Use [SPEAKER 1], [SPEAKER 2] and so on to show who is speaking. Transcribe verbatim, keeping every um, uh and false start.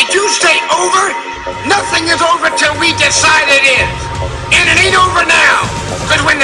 [SPEAKER 1] Did you say over? Nothing is over till we decide it is. And it ain't over now. Because when